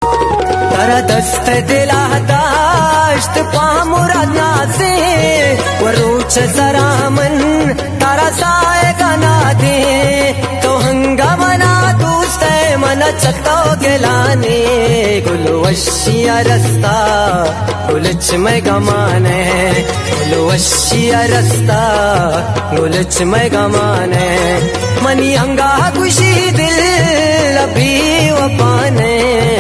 तारा दस्त दिला दाश्त पामुराद नासे वरूच सरामन तारा साए गाना दे तो हंगामना दोस्त मन चतो गिलाने गुलवशिया रस्ता गुलच में गमाने गुलवशिया रस्ता गुलच में गमाने मनी अंगा खुशी दिल अभी वपाने